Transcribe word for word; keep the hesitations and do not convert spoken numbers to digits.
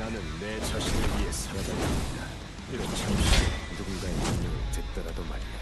나는 내 자신을 위해 살아가야 합니다. 비록 잠시 누군가의 명령을 듣더라도 말이야.